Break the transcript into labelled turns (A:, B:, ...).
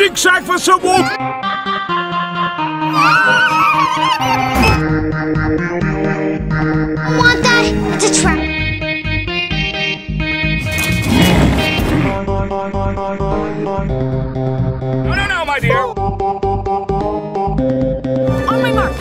A: zigzag for some water.
B: Want that? It's a trap.
A: No, my dear.
B: On my mark.